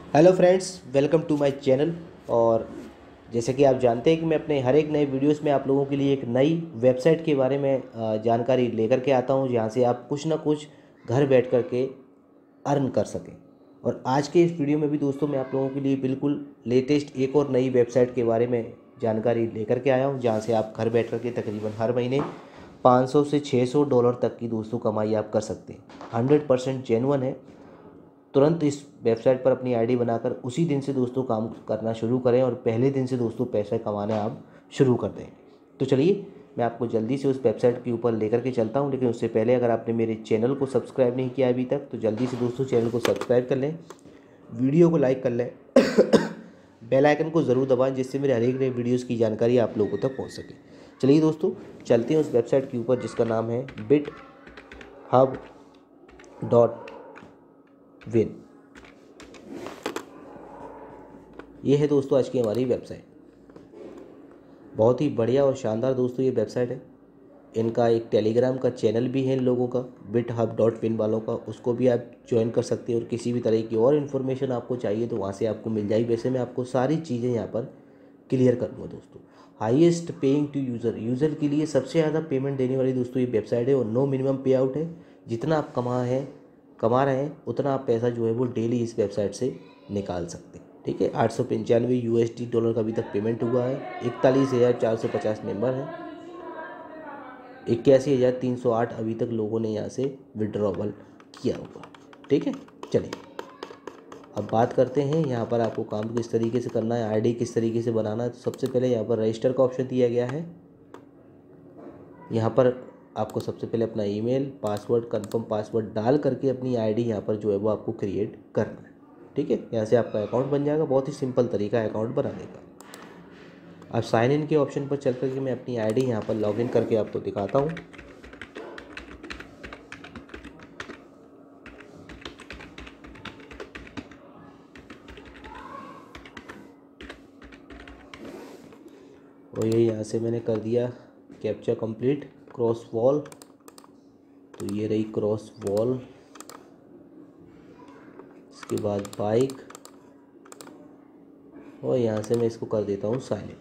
Hello friends, welcome to my channel. और जैसे कि आप जानते हैं कि मैं अपने हर एक नए वीडियोस में आप लोगों के लिए एक नई वेबसाइट के बारे में जानकारी लेकर के आता हूं, जहां से आप कुछ ना कुछ घर बैठ कर के अर्न कर सकें। और आज के इस वीडियो में भी दोस्तों मैं आप लोगों के लिए बिल्कुल लेटेस्ट एक और नई वेबसाइट के बारे में जानकारी लेकर के आया हूं, जहां से आप घर बैठ कर के तकरीबन हर महीने 500 से $600 तक की दोस्तों कमाई आप कर सकते हैं। 100% जेन्युइन है। तुरंत इस वेबसाइट पर अपनी आईडी बनाकर उसी दिन से दोस्तों काम करना शुरू करें और पहले दिन से दोस्तों पैसे कमाने आप शुरू कर दें। तो चलिए मैं आपको जल्दी से उस वेबसाइट के ऊपर लेकर के चलता हूं, लेकिन उससे पहले अगर आपने मेरे चैनल को सब्सक्राइब नहीं किया अभी तक तो जल्दी से दोस्तों चैनल को सब्सक्राइब कर लें, वीडियो को लाइक कर लें, बेल आइकन को ज़रूर दबाएं, जिससे मेरे हर एक नए वीडियोज़ की जानकारी आप लोगों तक पहुँच सके। चलिए दोस्तों चलते हैं उस वेबसाइट के ऊपर, जिसका नाम है bithub.win। ये है दोस्तों आज की हमारी वेबसाइट। बहुत ही बढ़िया और शानदार दोस्तों ये वेबसाइट है। इनका एक टेलीग्राम का चैनल भी है इन लोगों का, bithub.win वालों का, उसको भी आप ज्वाइन कर सकते हैं। और किसी भी तरह की और इन्फॉर्मेशन आपको चाहिए तो वहाँ से आपको मिल जाएगी। वैसे मैं आपको सारी चीज़ें यहाँ पर क्लियर करूँगा दोस्तों। हाईएस्ट पेइंग टू यूज़र के लिए सबसे ज़्यादा पेमेंट देने वाली दोस्तों ये वेबसाइट है। और नो मिनिमम पे आउट है। जितना आप कमा रहे हैं उतना आप पैसा जो है वो डेली इस वेबसाइट से निकाल सकते हैं। ठीक है, 895 USD डॉलर का अभी तक पेमेंट हुआ है। 41,450 मेंबर हैं। 81,308 अभी तक लोगों ने यहाँ से विड्रॉवल किया हुआ। ठीक है, चलिए अब बात करते हैं यहाँ पर आपको काम किस तरीके से करना है, आईडी किस तरीके से बनाना है। तो सबसे पहले यहाँ पर रजिस्टर का ऑप्शन दिया गया है। यहाँ पर आपको सबसे पहले अपना ईमेल, पासवर्ड, कंफर्म पासवर्ड डाल करके अपनी आईडी यहाँ पर जो है वो आपको क्रिएट करना है। ठीक है, यहाँ से आपका अकाउंट बन जाएगा। बहुत ही सिंपल तरीका है अकाउंट बनाने का। अब साइन इन के ऑप्शन पर चल करके मैं अपनी आईडी यहाँ पर लॉगिन करके आपको दिखाता हूँ। और ये यहाँ से मैंने कर दिया कैप्चा कंप्लीट, क्रॉस वॉल। तो ये रही क्रॉस वॉल। इसके बाद बाइक, और यहाँ से मैं इसको कर देता हूँ साइलेंट।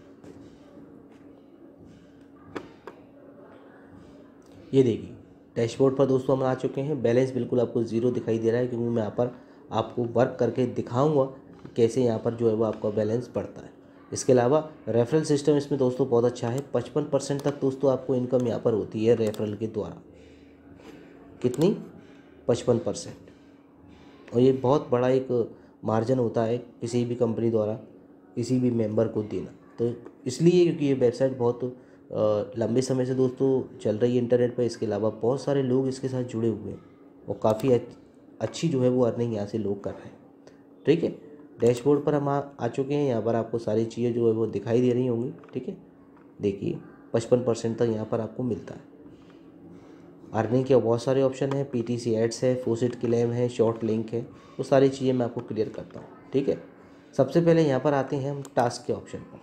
ये देखिए डैशबोर्ड पर दोस्तों हम आ चुके हैं। बैलेंस बिल्कुल आपको ज़ीरो दिखाई दे रहा है, क्योंकि मैं यहाँ पर आपको वर्क करके दिखाऊंगा कि कैसे यहाँ पर जो है वो आपका बैलेंस बढ़ता है। इसके अलावा रेफरल सिस्टम इसमें दोस्तों बहुत अच्छा है। 55% तक दोस्तों आपको इनकम यहाँ पर होती है रेफरल के द्वारा। कितनी? 55%। और ये बहुत बड़ा एक मार्जिन होता है किसी भी कंपनी द्वारा किसी भी मेंबर को देना। तो इसलिए क्योंकि ये वेबसाइट बहुत लंबे समय से दोस्तों चल रही है इंटरनेट पर। इसके अलावा बहुत सारे लोग इसके साथ जुड़े हुए हैं और काफ़ी अच्छी जो है वो अर्निंग यहाँ से लोग कर रहे हैं। ठीक है, डैशबोर्ड पर हम आ चुके हैं। यहाँ पर आपको सारी चीज़ें जो है वो दिखाई दे रही होंगी। ठीक है, देखिए 55% तक यहाँ पर आपको मिलता है। अर्निंग के बहुत सारे ऑप्शन हैं। PTC एड्स है, फोसिट क्लेम है, शॉर्ट लिंक है। वो सारी चीज़ें मैं आपको क्लियर करता हूँ। ठीक है, सबसे पहले यहाँ पर आते हैं हम टास्क के ऑप्शन पर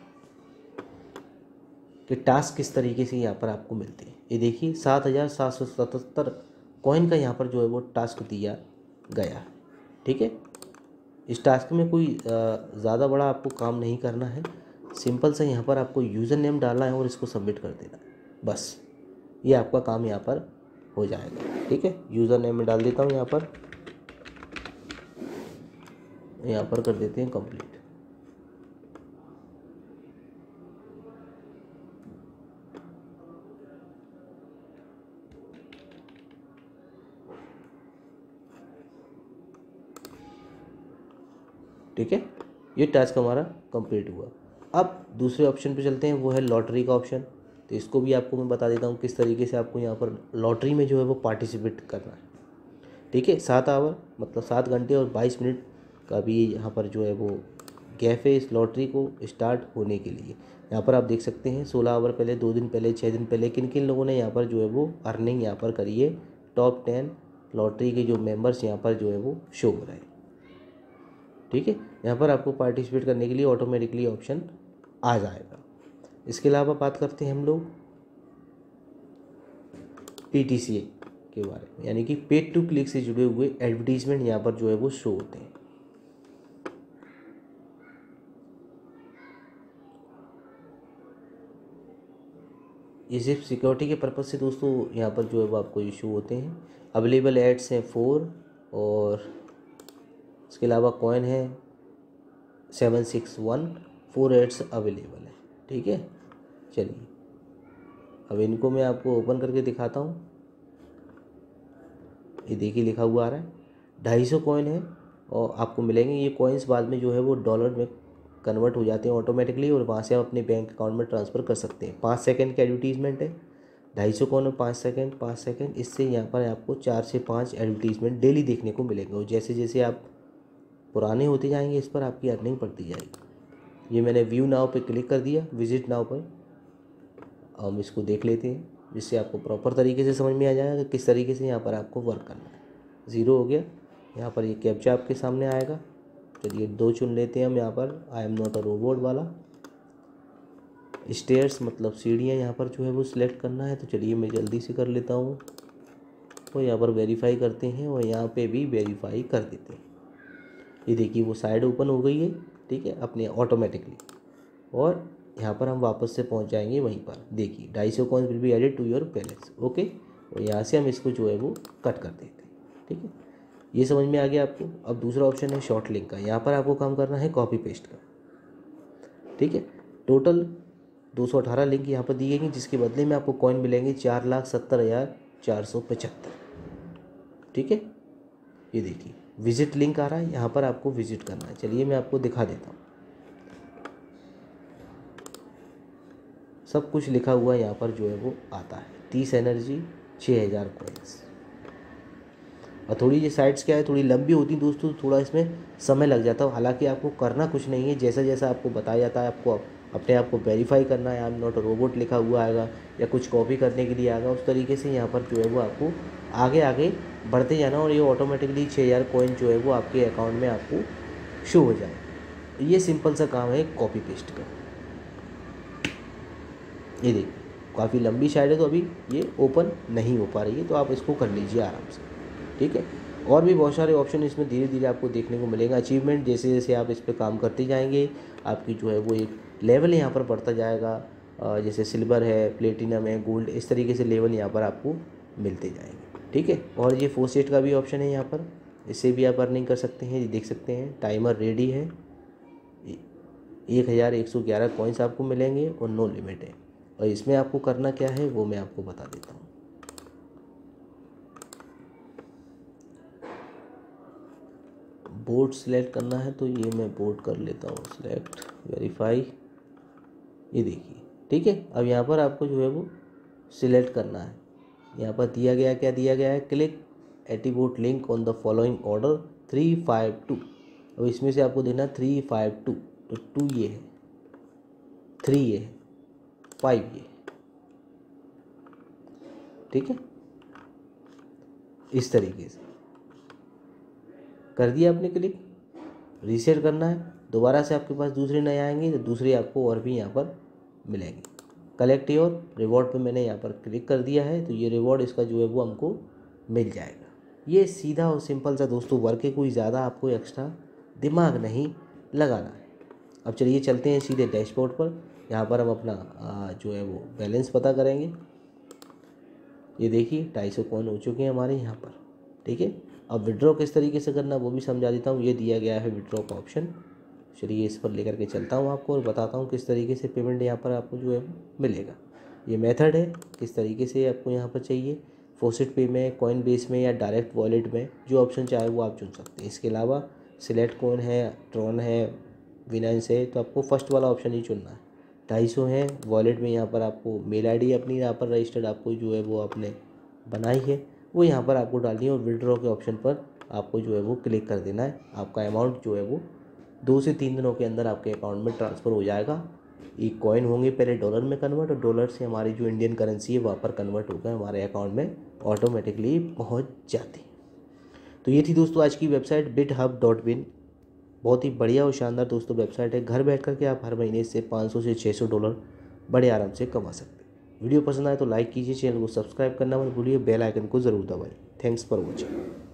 कि टास्क किस तरीके से यहाँ पर आपको मिलते हैं। ये देखिए 7,777 कॉइन का यहाँ पर जो है वो टास्क दिया गया है। ठीक है, इस टास्क में कोई ज़्यादा बड़ा आपको काम नहीं करना है। सिंपल सा यहाँ पर आपको यूज़र नेम डालना है और इसको सबमिट कर देना है, बस ये आपका काम यहाँ पर हो जाएगा। ठीक है, यूज़र नेम में डाल देता हूँ यहाँ पर कर देते हैं कंप्लीट। ठीक है, ये टास्क हमारा कंप्लीट हुआ। अब दूसरे ऑप्शन पे चलते हैं, वो है लॉटरी का ऑप्शन। तो इसको भी आपको मैं बता देता हूँ किस तरीके से आपको यहाँ पर लॉटरी में जो है वो पार्टिसिपेट करना है। ठीक है, 7 आवर मतलब 7 घंटे और 22 मिनट का भी यहाँ पर जो है वो गैप है इस लॉटरी को स्टार्ट होने के लिए। यहाँ पर आप देख सकते हैं 16 आवर पहले, 2 दिन पहले, 6 दिन पहले किन किन लोगों ने यहाँ पर जो है वो अर्निंग यहाँ पर करी है। टॉप 10 लॉटरी के जो मेंबर्स यहाँ पर जो है वो शो हो रहे हैं। ठीक है, यहाँ पर आपको पार्टिसिपेट करने के लिए ऑटोमेटिकली ऑप्शन आ जाएगा। इसके अलावा बात करते हैं हम लोग PTC के बारे में, यानी कि पेड टू क्लिक से जुड़े हुए एडवर्टीजमेंट यहाँ पर जो है वो शो होते हैं। ये सिर्फ सिक्योरिटी के पर्पज़ से दोस्तों यहाँ पर जो है वो आपको इशू होते हैं। अवेलेबल एड्स हैं 4 और इसके अलावा कॉइन है 761, 4 एड्स अवेलेबल है। ठीक है, चलिए अब इनको मैं आपको ओपन करके दिखाता हूँ। ये देखिए लिखा हुआ आ रहा है 250 कॉइन है और आपको मिलेंगे। ये कॉइन्स बाद में जो है वो डॉलर में कन्वर्ट हो जाते हैं ऑटोमेटिकली और वहाँ से आप अपने बैंक अकाउंट में ट्रांसफ़र कर सकते हैं। 5 सेकंड का एडवर्टीज़मेंट है, 250 कॉइन में 5 सेकंड। इससे यहाँ पर आपको 4 से 5 एडवर्टीज़मेंट डेली देखने को मिलेंगे और जैसे जैसे आप पुराने होते जाएंगे इस पर आपकी अर्निंग बढ़ती जाएगी। ये मैंने व्यू नाउ पे क्लिक कर दिया, विजिट नाउ पर। हम इसको देख लेते हैं जिससे आपको प्रॉपर तरीके से समझ में आ जाएगा कि किस तरीके से यहाँ पर आपको वर्क करना है। 0 हो गया, यहाँ पर ये कैप्चा आपके सामने आएगा। चलिए 2 चुन लेते हैं हम यहाँ पर, I am not a robot वाला। स्टेयर्स मतलब सीढ़ियाँ यहाँ पर जो है वो सिलेक्ट करना है। तो चलिए मैं जल्दी से कर लेता हूँ और यहाँ पर वेरीफाई करते हैं और यहाँ पे भी वेरीफाई कर देते हैं। ये देखिए वो साइड ओपन हो गई है, ठीक है, अपने ऑटोमेटिकली। और यहाँ पर हम वापस से पहुँच जाएंगे वहीं पर। देखिए 250 coins will be added to your balance. Okay, और यहाँ से हम इसको जो है वो कट कर देते हैं। ठीक है, ये समझ में आ गया आपको। अब दूसरा ऑप्शन है शॉर्ट लिंक का। यहाँ पर आपको काम करना है कॉपी पेस्ट का। ठीक है, टोटल 218 लिंक यहाँ पर दी गई जिसके बदले में आपको कॉइन मिलेंगे 4,70,475। ठीक है, ये देखिए विजिट लिंक आ रहा है, यहाँ पर आपको विजिट करना है। चलिए मैं आपको दिखा देता हूँ। सब कुछ लिखा हुआ यहाँ पर जो है वो आता है। 30 एनर्जी, 6000 कॉइन्स। और थोड़ी ये साइट्स क्या है थोड़ी लंबी होती है दोस्तों, थोड़ा इसमें समय लग जाता है। हालांकि आपको करना कुछ नहीं है, जैसा जैसा आपको बताया जाता है आपको अपने आप को वेरीफाई करना है। I am not a robot लिखा हुआ आएगा या कुछ कॉपी करने के लिए आएगा, उस तरीके से यहाँ पर जो है वो आपको आगे आगे बढ़ते जाना और ये ऑटोमेटिकली 6000 कॉइन जो है वो आपके अकाउंट में आपको शो हो जाए। ये सिंपल सा काम है कॉपी पेस्ट का। ये देखिए काफ़ी लंबी साइड है तो अभी ये ओपन नहीं हो पा रही है, तो आप इसको कर लीजिए आराम से। ठीक है, और भी बहुत सारे ऑप्शन इसमें धीरे धीरे आपको देखने को मिलेगा। अचीवमेंट जैसे जैसे आप इस पर काम करते जाएंगे आपकी जो है वो एक लेवल यहाँ पर बढ़ता जाएगा। जैसे सिल्वर है, प्लेटिनम है, गोल्ड, इस तरीके से लेवल यहाँ पर आपको मिलते जाएंगे। ठीक है, और ये फोर्सेट का भी ऑप्शन है यहाँ पर, इससे भी आप अर्निंग कर सकते हैं। ये देख सकते हैं टाइमर रेडी है। 1111 कॉइन्स आपको मिलेंगे और नो लिमिट है। और इसमें आपको करना क्या है वो मैं आपको बता देता हूँ। बोर्ड सिलेक्ट करना है तो ये मैं बोर्ड कर लेता हूँ सिलेक्ट, वेरीफाई। ये देखिए ठीक है, अब यहाँ पर आपको जो है वो सिलेक्ट करना है। यहाँ पर दिया गया क्या दिया गया है, click antibot link on the following order 352। अब इसमें से आपको देना 352, तो 2 ये है, 3 ये है, 5 ये। ठीक है, इस तरीके से कर दिया आपने क्लिक। रीसेट करना है, दोबारा से आपके पास दूसरे नए आएंगे तो दूसरे आपको और भी यहाँ पर मिलेंगे। कलेक्ट योर रिवॉर्ड पे मैंने यहाँ पर क्लिक कर दिया है, तो ये रिवॉर्ड इसका जो है वो हमको मिल जाएगा। ये सीधा और सिंपल सा दोस्तों वर्क है, कोई ज़्यादा आपको एक्स्ट्रा दिमाग नहीं लगाना है। अब चलिए चलते हैं सीधे डैशबोर्ड पर। यहाँ पर हम अपना जो है वो बैलेंस पता करेंगे। ये देखिए 250 कॉइन हो चुके हैं हमारे यहाँ पर। ठीक है, अब विड्रॉ किस तरीके से करना वो भी समझा देता हूँ। ये दिया गया है विड्रॉ का ऑप्शन। चलिए इस पर लेकर के चलता हूँ आपको और बताता हूँ किस तरीके से पेमेंट यहाँ पर आपको जो है मिलेगा। ये मेथड है किस तरीके से आपको यहाँ पर चाहिए, फॉसेट पे में, कॉइन बेस में या डायरेक्ट वॉलेट में, जो ऑप्शन चाहे वो आप चुन सकते हैं। इसके अलावा सिलेक्ट कॉइन है, ट्रॉन है, विनाइंस है, तो आपको फर्स्ट वाला ऑप्शन ही चुनना है। 250 है वॉलेट में, यहाँ पर आपको मेल आईडी अपनी यहाँ पर रजिस्टर्ड आपको जो है वो आपने बनाई है वो यहाँ पर आपको डालनी है और विड्रॉ के ऑप्शन पर आपको जो है वो क्लिक कर देना है। आपका अमाउंट जो है वो 2 से 3 दिनों के अंदर आपके अकाउंट में ट्रांसफ़र हो जाएगा। ये कॉइन होंगे पहले डॉलर में कन्वर्ट और डॉलर से हमारी जो इंडियन करेंसी है वहाँ पर कन्वर्ट होकर हमारे अकाउंट में ऑटोमेटिकली पहुँच जाती है। तो ये थी दोस्तों आज की वेबसाइट bithub.bin। बहुत ही बढ़िया और शानदार दोस्तों वेबसाइट है। घर बैठ कर के आप हर महीने से 500 से 600 डॉलर बड़े आराम से कमा सकते हैं। वीडियो पसंद आए तो लाइक कीजिए, चैनल को सब्सक्राइब करना मत भूलिए, बेल आइकन को ज़रूर दबाएं। Thanks for watching.